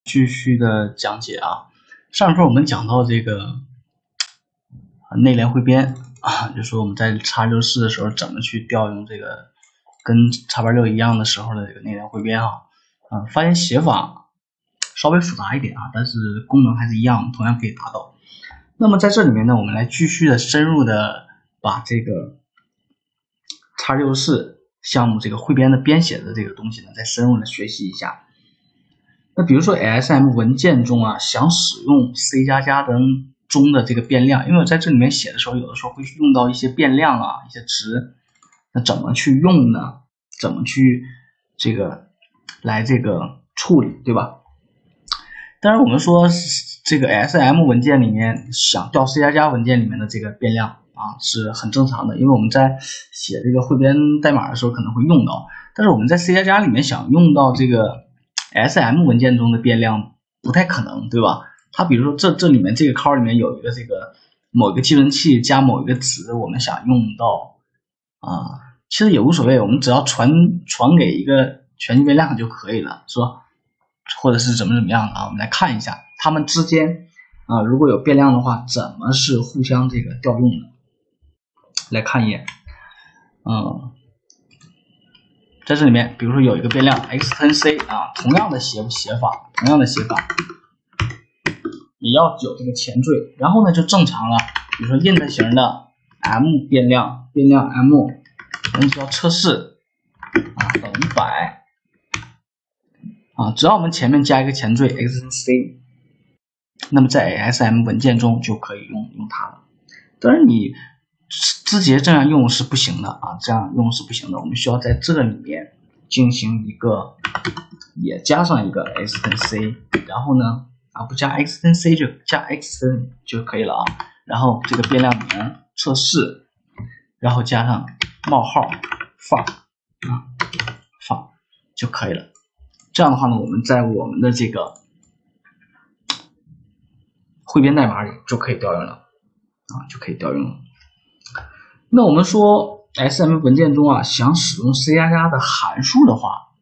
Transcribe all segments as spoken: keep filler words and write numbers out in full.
继续的讲解啊，上课我们讲到这个内联汇编啊，就说我们在叉六四的时候怎么去调用这个跟叉八六一样的时候的这个内联汇编啊，啊，发现写法稍微复杂一点啊，但是功能还是一样，同样可以达到。那么在这里面呢，我们来继续的深入的把这个叉六四项目这个汇编的编写的这个东西呢，再深入的学习一下。那比如说 A S M 文件中啊，想使用 C 加加等中的这个变量，因为我在这里面写的时候，有的时候会用到一些变量啊，一些值，那怎么去用呢？怎么去这个来这个处理，对吧？当然我们说这个 A S M 文件里面想调 C 加加文件里面的这个变量啊，是很正常的，因为我们在写这个汇编代码的时候可能会用到，但是我们在 C 加加里面想用到这个S M 文件中的变量不太可能，对吧？它比如说这这里面这个 call 里面有一个这个某一个寄存器加某一个值，我们想用到啊，其实也无所谓，我们只要传传给一个全局变量就可以了，是吧？或者是怎么怎么样的啊？我们来看一下它们之间啊，如果有变量的话，怎么是互相这个调用的？来看一眼，嗯。在这里面，比如说有一个变量 extend_c 啊，同样的写写法，同样的写法，也要有这个前缀，然后呢就正常了。比如说 int 型的 m 变量，变量 m， 我们叫测试啊等于一百啊，只要我们前面加一个前缀 extend_c， 那么在 A S M 文件中就可以用用它了。当然你直接这样用是不行的啊，这样用是不行的。我们需要在这里面进行一个，也加上一个 extend_c， 然后呢啊不加 extend_c 就加 extend 就可以了啊。然后这个变量名测试，然后加上冒号 far 啊 far 就可以了。这样的话呢，我们在我们的这个汇编代码里就可以调用了啊，就可以调用了。那我们说 S M 文件中啊，想使用 C 加加的函数的话，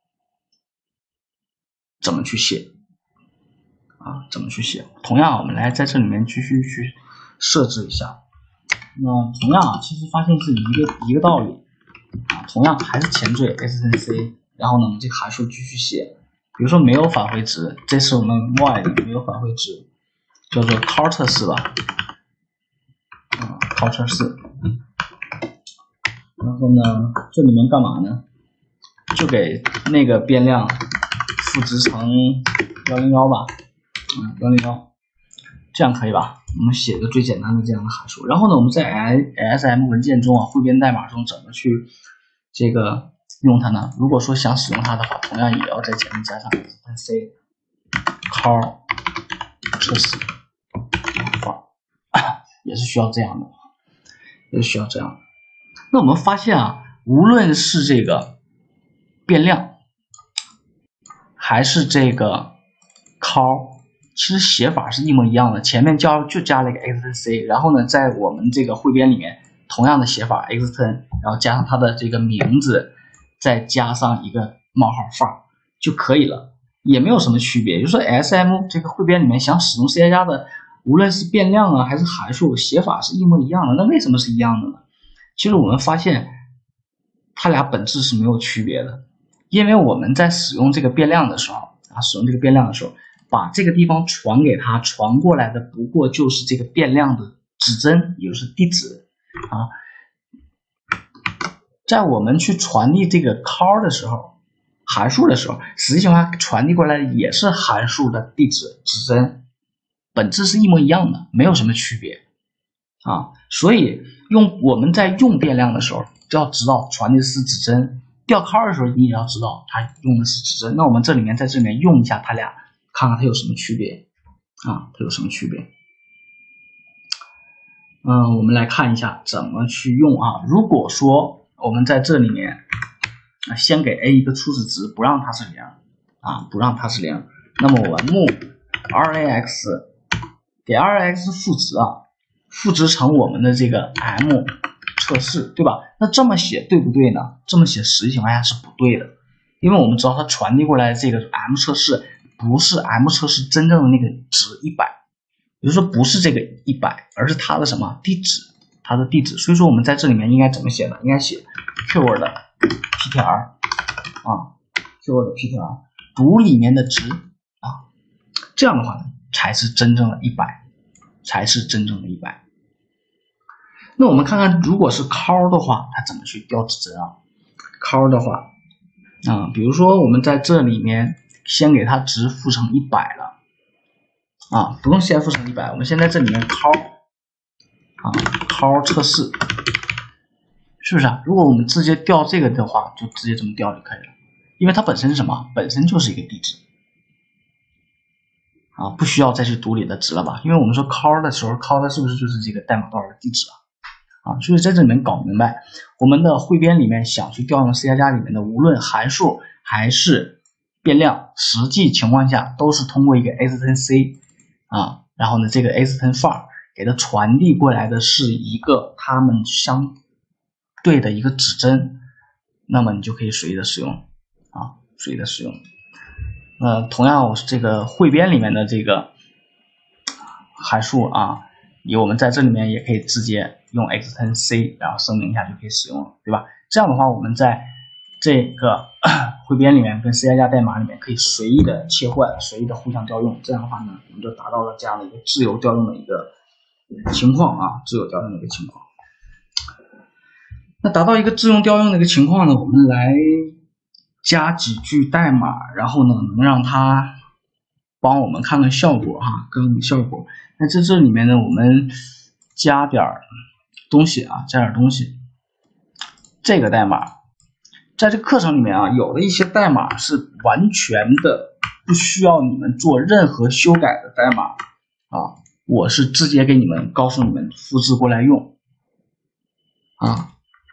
怎么去写啊？怎么去写？同样，我们来在这里面继续去设置一下。那同样啊，其实发现是一个一个道理啊。同样还是前缀 extend_c， 然后呢，我们这个函数继续写。比如说没有返回值，这是我们 while 里没有返回值，叫做 call 测试吧，啊 call 测试。然后呢，这里面干嘛呢？就给那个变量赋值成一零一吧，嗯，一零一，这样可以吧？我们写一个最简单的这样的函数。然后呢，我们在 A S M 文件中啊，汇编代码中怎么去这个用它呢？如果说想使用它的话，同样也要在前面加上 extend_c call 测试，也是需要这样的，也是需要这样的。那我们发现啊，无论是这个变量还是这个 call， 其实写法是一模一样的，前面加就加了一个 extend_c， 然后呢，在我们这个汇编里面同样的写法 extend， 然后加上它的这个名字，再加上一个冒号 far 就可以了，也没有什么区别。也就是说 S M 这个汇编里面想使用 C 加加的，无论是变量啊还是函数，写法是一模一样的。那为什么是一样的呢？其实我们发现它俩本质是没有区别的，因为我们在使用这个变量的时候啊，使用这个变量的时候，把这个地方传给它，传过来的不过就是这个变量的指针，也就是地址啊。在我们去传递这个 call 的时候，函数的时候，实际上它传递过来的也是函数的地址指针，本质是一模一样的，没有什么区别啊。所以用我们在用变量的时候，就要知道传递的是指针；调 call 的时候，你也要知道它用的是指针。那我们这里面在这里面用一下它俩，看看它有什么区别啊？它有什么区别？嗯，我们来看一下怎么去用啊。如果说我们在这里面啊，先给 a 一个初始值，不让它是零啊，不让它是零，那么我们 move rax 给 rax 赋值啊。赋值成我们的这个 m 测试，对吧？那这么写对不对呢？这么写实际情况下是不对的，因为我们知道它传递过来的这个 m 测试不是 M 测试真正的那个值一百，也就是说不是这个一百，而是它的什么地址，它的地址。所以说我们在这里面应该怎么写呢？应该写 keyword ptr 啊 keyword ptr 读里面的值啊，这样的话呢才是真正的一百，才是真正的一百。那我们看看，如果是 call 的话，它怎么去调指针啊 ？call 的话，啊，比如说我们在这里面先给它值赋成一百了，啊，不用先赋成一百，我们先在这里面 call 啊 call 测试，是不是啊？如果我们直接调这个的话，就直接这么调就可以了，因为它本身是什么？本身就是一个地址。啊，不需要再去读里的值了吧？因为我们说 call 的时候 ，call 的是不是就是这个代码多少的地址啊？啊，所以在这里面搞明白，我们的汇编里面想去调用 C 加加里面的，无论函数还是变量，实际情况下都是通过一个 extend_c 啊，然后呢，这个 extend_far 给它传递过来的是一个它们相对的一个指针，那么你就可以随意的使用啊，随意的使用。呃，同样这个汇编里面的这个函数啊，以我们在这里面也可以直接用 extend_c 然后声明一下就可以使用了，对吧？这样的话，我们在这个汇编里面跟 C 加加代码里面可以随意的切换，随意的互相调用。这样的话呢，我们就达到了这样的一个自由调用的一个情况啊，自由调用的一个情况。那达到一个自由调用的一个情况呢，我们来加几句代码，然后呢，能让它帮我们看看效果哈，跟效果。那在这里面呢，我们加点东西啊，加点东西。这个代码，在这个课程里面啊，有的一些代码是完全的不需要你们做任何修改的代码啊，我是直接给你们告诉你们复制过来用啊。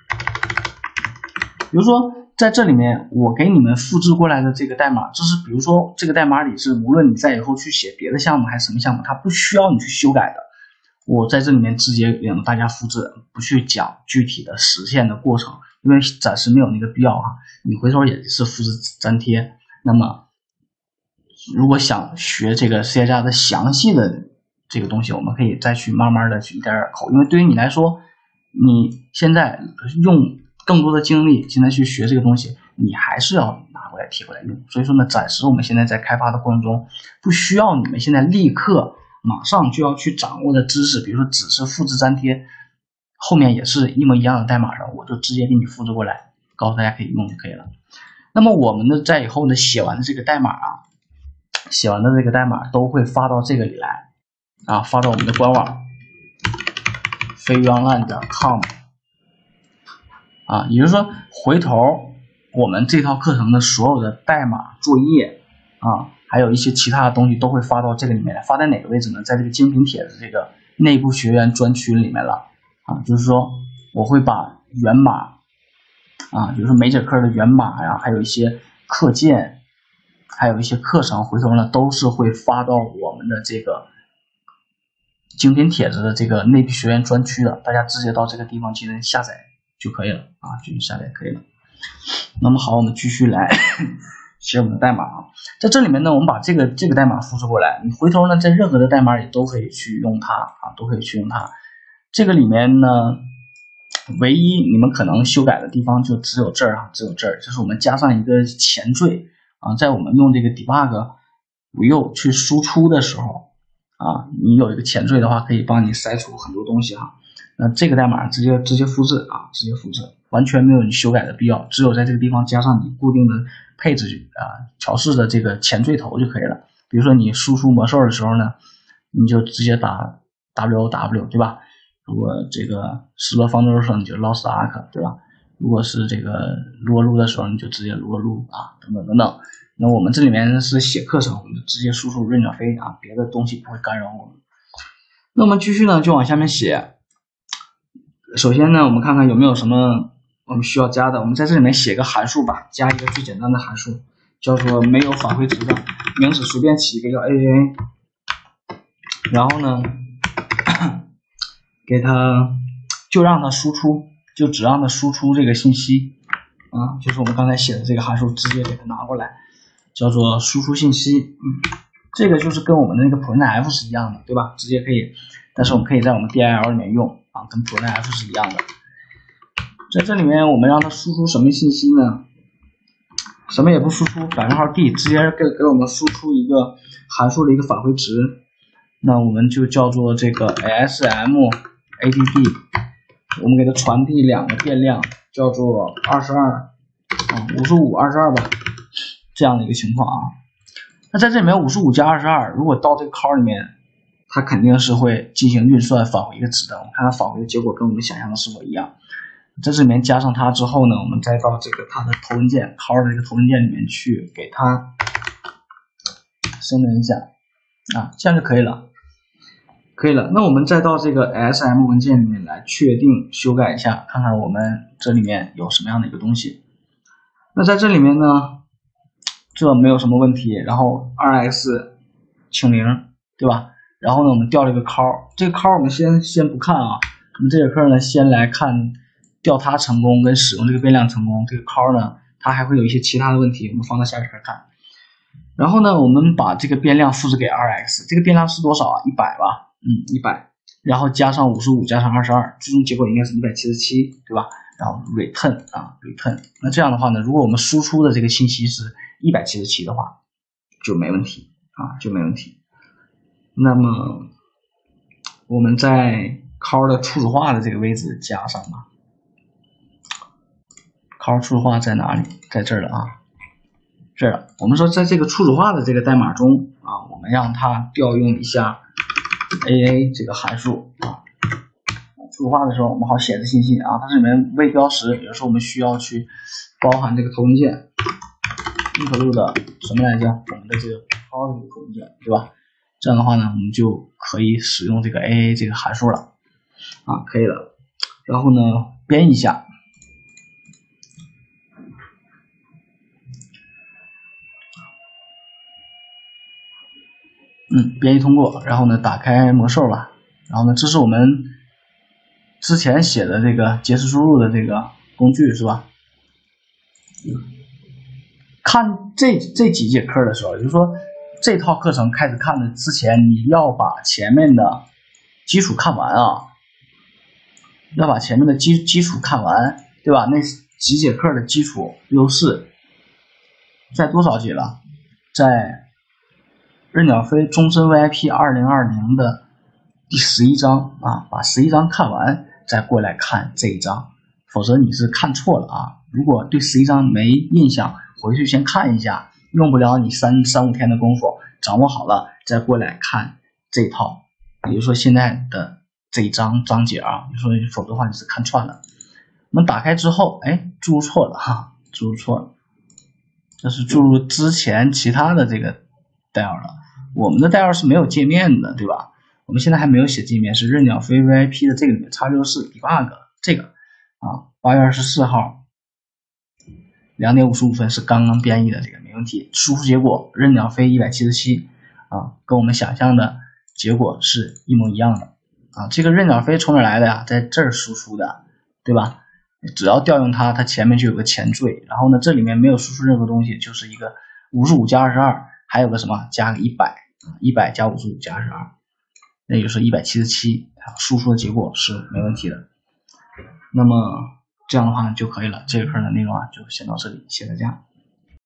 比如说在这里面我给你们复制过来的这个代码，这是比如说这个代码里是无论你在以后去写别的项目还是什么项目，它不需要你去修改的，我在这里面直接让大家复制，不去讲具体的实现的过程，因为暂时没有那个必要哈。你回头也是复制粘贴。那么如果想学这个 C 加加的详细的这个东西，我们可以再去慢慢的去一点点抠，因为对于你来说，你现在用更多的精力现在去学这个东西，你还是要拿过来贴过来用。所以说呢，暂时我们现在在开发的过程中，不需要你们现在立刻马上就要去掌握的知识，比如说只是复制粘贴，后面也是一模一样的代码的，我就直接给你复制过来，告诉大家可以用就可以了。那么我们的在以后呢写完的这个代码啊，写完的这个代码都会发到这个里来啊，发到我们的官网飞鱼 online 点 com 啊，也就是说回头我们这套课程的所有的代码作业啊，还有一些其他的东西都会发到这个里面来。发在哪个位置呢？在这个精品帖子这个内部学员专区里面了啊，就是说我会把源码啊，比如说每节课的源码呀，还有一些课件，还有一些课程，回头呢都是会发到我们的这个精品帖子的这个内部学员专区的，大家直接到这个地方进行下载就可以了啊，进行下载可以了。那么好，我们继续来写我们的代码啊，在这里面呢，我们把这个这个代码复制过来，你回头呢在任何的代码里都可以去用它啊，都可以去用它。这个里面呢，唯一你们可能修改的地方就只有这儿啊，只有这儿，就是我们加上一个前缀啊，在我们用这个 debug 五右去输出的时候啊，你有一个前缀的话，可以帮你筛除很多东西哈。那这个代码直接直接复制啊，直接复制，完全没有你修改的必要，只有在这个地方加上你固定的配置啊调试的这个前缀头就可以了。比如说你输出魔兽的时候呢，你就直接打 W O W 对吧？如果这个失落方舟的时候，你就 lost ark 对吧？如果是这个撸撸的时候，你就直接撸撸啊，等等等等。那我们这里面是写课程，我们就直接输出润角飞啊，别的东西不会干扰我们。那我们继续呢，就往下面写。首先呢，我们看看有没有什么我们需要加的。我们在这里面写个函数吧，加一个最简单的函数，叫做没有返回值的名字，随便起一个叫 A A， 然后呢，给它就让它输出，就只让它输出这个信息啊，就是我们刚才写的这个函数，直接给它拿过来。 叫做输出信息。嗯，这个就是跟我们的那个 printf 是一样的，对吧？直接可以，但是我们可以在我们 dir 里面用啊，跟 printf 是一样的。在这里面我们让它输出什么信息呢？什么也不输出，百分号 d 直接给给我们输出一个函数的一个返回值，那我们就叫做这个 smadd， 我们给它传递两个变量，叫做二十二啊五十五 二十二吧，这样的一个情况啊。那在这里面五十五加二十二，如果到这个 call 里面，它肯定是会进行运算返回一个值的。我们看它返回的结果跟我们想象的是否一样。在这里面加上它之后呢，我们再到这个它的头文件 call 的这个头文件里面去给它生成一下啊，这样就可以了，可以了。那我们再到这个 S M 文件里面来确定修改一下，看看我们这里面有什么样的一个东西。那在这里面呢，这没有什么问题，然后 二 x 清零，对吧？然后呢，我们调了一个 call， 这个 call 我们先先不看啊，我们这节课呢先来看调它成功跟使用这个变量成功，这个 call 呢它还会有一些其他的问题，我们放到下节课看。然后呢，我们把这个变量复制给 二 x， 这个变量是多少啊？一百吧，嗯，一百，然后加上五十五加上二十二，最终结果应该是一百七十七，对吧？然后 return 啊 return， 那这样的话呢，如果我们输出的这个信息是一百七十七的话，就没问题啊，就没问题。那么我们在 call 的初始化的这个位置加上吧。call 初始化在哪里？在这儿了啊，这儿了。我们说在这个初始化的这个代码中啊，我们让它调用一下 aa 这个函数啊。初始化的时候我们好显示信息啊，它这里面未标识，有时候我们需要去包含这个头文件 include 什么来着？我们的这个 call 这个头文件，对吧？这样的话呢，我们就可以使用这个 aa 这个函数了啊，可以了。然后呢，编一下。嗯，编译通过，然后呢，打开魔兽吧，然后呢，这是我们之前写的这个节式输入的这个工具是吧？看这这几节课的时候，也就是说这套课程开始看的之前，你要把前面的基础看完啊，要把前面的基基础看完，对吧？那几节课的基础优势，在多少节了？在任鸟飞终身 V I P 二零二零的第十一章啊，把十一章看完再过来看这一章，否则你是看错了啊。如果对十一章没印象，回去先看一下，用不了你三三五天的功夫，掌握好了再过来看这套，比如说现在的这一章章节啊，你说否则的话你是看串了。我们打开之后，哎，注入错了哈，注入错了，这是注入之前其他的这个代号了。我们的代号是没有界面的，对吧？我们现在还没有写界面，是任鸟飞 V I P 的这个里面 X 六十四 debug 这个啊，八月二十四号两点五十五分是刚刚编译的，这个没问题。输出结果任鸟飞一百七十七啊，跟我们想象的结果是一模一样的啊。这个任鸟飞从哪来的呀？在这儿输出的，对吧？只要调用它，它前面就有个前缀，然后呢，这里面没有输出任何东西，就是一个五十五加二十二，还有个什么加个一百，一百加五十五加二十二，那就是一百七十七，输出的结果是没问题的。那么这样的话就可以了，这一课的内容啊就先到这里，谢谢大家。